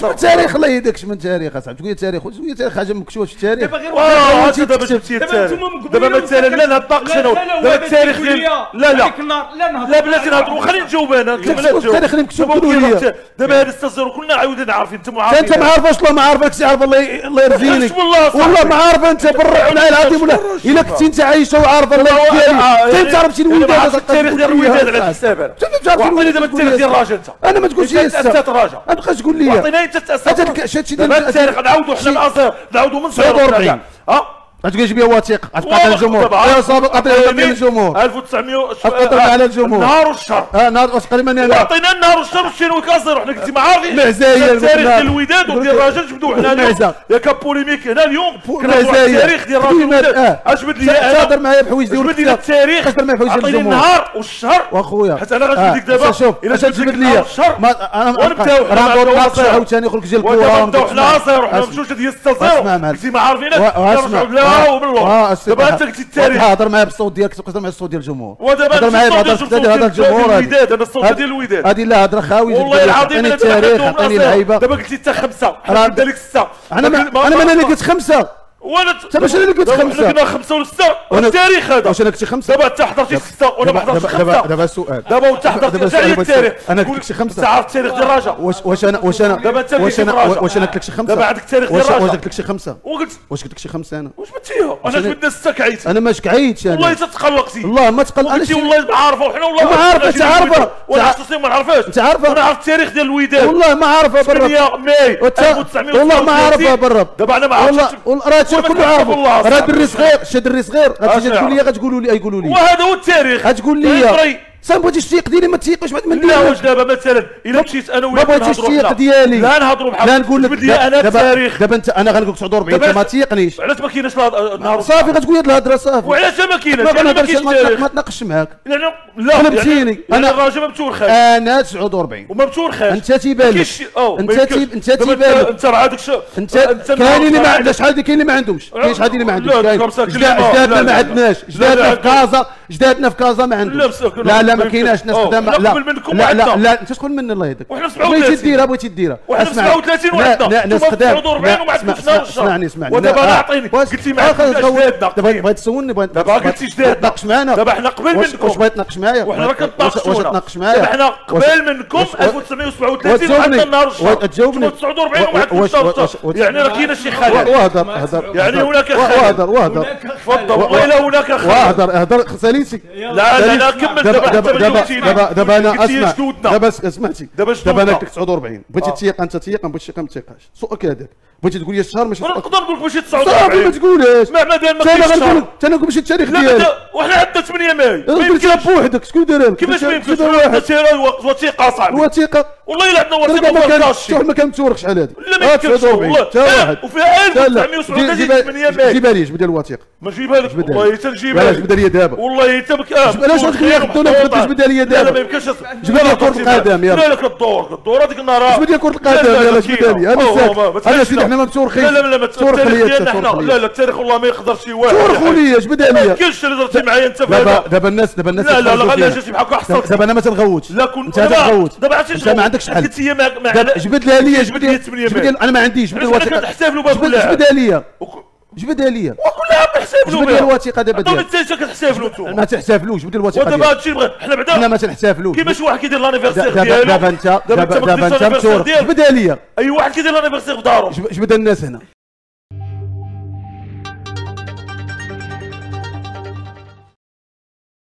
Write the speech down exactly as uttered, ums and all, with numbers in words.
التصرف. التاريخ الله يهديك من تاريخ اصاحبي، شويه تاريخ شويه تاريخ حاجه مكتوبه في التاريخ. دابا غير اه دابا جبتي التاريخ دابا مثلا لا نطاقش انا دابا التاريخ ديال لا لا لا بلاتي نهضروا خليني نجاوب انا التاريخ اللي مكتوب كله دابا هذا التصرف كلنا عاودنا عارفين انت معارف انت ما عارفاش والله ما عارفك سي عارف الله الله يرزينك والله ما عارف انت بالروح والله العظيم ولا الا كنت انت عايش وعارف الله ديالي انت عرفتي الوداد التاريخ ديال الوداد على حساب انا عطيني دابا التاريخ ديال الراجل انت انا ما تقولش لي انت تراجع ما تبقاش تقول لي عطيني انت تاسس هادشي دابا التاريخ نعاودوا حنا العصير نعاودوا من تسعة وأربعين اه غتجي بها وثيقه غتقاطع الجمهور يا صابر قاطع على الجمهور ألف وتسعمية قاطع على الجمهور النهار والشهر اه نهار واش قال لي عطينا النهار والشهر والشينوي كازير وحنا قلتي ما عارفين معزايا التاريخ ديال الوداد وديال الراجل جبدوا حنا اليوم ياك بوليميك هنا اليوم كنا التاريخ ديال الراجل الوداد اجبد لي انا تهضر معايا بحوايج ديال اجبد لي التاريخ تهضر معايا بحوايج ديال عطيني الجمهور النهار والشهر واخويا حتى انا غنجبد لك دابا شوف الا جبد لي انا ونبداو راه نقول ناقص عاوتاني يخرج ديال الكره ونبداو حنا عصير وحنا مشوش ديال ستة صفر قلتي ما عارفينك اسمع لا وبالله دابا انت قلتي التاريخ هضر معايا بالصوت ديالك تقدر معايا الصوت ديال الجمهور ودابا هضر معايا بهذا هذا الجمهور الوداد انا الصوت ديال الوداد هذه لا هضره خاوي والله العظيم عطيني التاريخ عطيني اللعيبه دابا قلتي حتى خمسه حنا نبدا لك سته انا انا ما انا اللي قلت خمسه وانا انت باش انا اللي قلت خمسه كنا خمسه ولا سته والتاريخ هذا واش انا قلت خمسه دابا انت حضرتي سته وانا ما حضرتش خمسه دابا دابا السؤال دابا وانت حضرتي حتى التاريخ انا قلت لك شي خمسه انت عارف التاريخ ديال الرجاء واش واش انا واش انا دابا انت واش انا واش انا قلت لك شي خمسه دابا عندك التاريخ ديال واش الرجاء واش قلت لك شي خمسه وقلت واش قلت لك شي خمسه انا واش بتيها انا جبدنا سته كعيت انا ما شكعيتش انا والله تتقلقتي والله ما تقلق انا قلتي والله ما عارفه وحنا والله ما عارفه انت عارفه وانا خصوصي ما نعرفهاش انت عارفه انا عارف التاريخ ديال الوداد والله ما عارفه بالرب ثمانية ماي ألف وتسعمية والله ما عارفه بالرب دابا انا ما عرفتش والله راه هادشي كله عارفه راه دري صغير شي دري صغير غتجي تقول لي غتقولوا لي يقولوا لي وهذا هو التاريخ غتقول لي صافي بغيتيش تيق ديالي ما تيقش من لا واش دابا مثلا الا مشيت انا وياك ما بغيتيش تيق ديالي لا نهضروا بحال لا نقول لك بدي انا التاريخ دابا انت انا غنقول لك تسعة وأربعين انت ما تيقنيش علاش ما كايناش النهار صافي غتقول لي هاد الهضره صافي وعلاش ما كايناش ما كنهضرش ما تناقش معاك يعني لا غلبتيني انا الراجل ما متورخاش انا تسعة وأربعين وما متورخاش انت تيبان لك انت انت تيبان لك انت راه هذاك انت كاين اللي ما عندهاش شحال كاين اللي ما عندهمش كاين شحال اللي ما عندهمش جدادنا ما عندناش جدادنا في كازا جدادنا في كازا ما عندهمش لا لا ما كايناش ناس قدام لا لا لا لا انت شكون من الله يهديك وحنا سبعة بغيتي ديرها بغيتي ديرها وحنا سبعة وثلاثين وحده ناس قدام اسمعني اسمعني ودابا انا عطيني قلتي معايا جدادنا دابا بغيت تسولني بغيت دابا قلتي جدادنا تناقش معنا دابا حنا قبل منكم واش بغيت تناقش معايا وحنا راه كنتناقشوا واش تناقش معايا دابا حنا قبل منكم ألف وتسعمية وسبعة وثلاثين وحتى النهار الشهر تجاوبني تسعة وأربعين وواحد يعني راه كاينه شي خلل وهضر هضر يعني هناك خلل وهضر وهضر تفضل والله هناك خلل وهضر هضر ساليتي لا لا لا كمل دابا دابا دابا دابا انا اسمع دابا سمعتي دابا انا قلت لك تسعة وأربعين بغيتي تيق انت تيق ما بغيتيش تيق ما تيقاش سؤالك هذاك بغيتي تقول لي الشهر ماشي انا نقدر نقول لك ماشي تسعة صافي وأربعين ما تقولهاش ما ما ما انا غنقول انا نقول ماشي التاريخ ديالي وحنا عندنا ثمانية ماي قلتيها بوحدك شكون دارها لك كيفاش ما يمكنش واحد وثيقه صاحبي الوثيقه والله الا عندنا وثيقه ما كان كاش ما كان متورك شحال هذه لا ما يمكنش والله وفيها ألف وتسعمية وسبعة وثلاثين ثمانية ماي جيبها لي جبد لي الوثيقه ما جيبها لك والله حتى نجيبها لك جبدها لي دابا والله حتى بك علاش غتقول لي غدونا ما جبدها لي دابا لا ما يمكنش جبد لي كرة القدم يلاه لا لك الدور الدور هذيك النهار جبد لي كرة القدم يلاه جبدها لي انا ساكت انا سيدي حنا ما متورخينش لا لا لا تورخ لي لا لا التاريخ والله ما يقدر شي واحد تورخوا لي جبدها لي ما يمكنش اللي درتي معايا انت دابا دابا الناس دابا الناس لا لا لا غير جاتي بحال حصلت دابا انا ما تنغوتش لا كنت انت تنغوت دابا عرفتي انت ما عندكش حل قلت هي ما جبد لها لي جبد لي ثمانية جبد انا ما عنديش جبد الوثيقه كنحتفلوا بها كلها جبدها لي جبدها لي وكلها كنحتفلوا جبد لي الوثيقه دابا دابا ديالك انت كتحتفلوا انتم ما تحتفلوش جبد لي الوثيقه ودابا هادشي بغا حنا بعدا حنا ما تنحتفلوش كيفاش واحد كيدير لانيفرسير ديالو دابا انت دابا دابا انت متورخ جبدها لي اي واحد كيدير لانيفرسير في دارو جبد الناس هنا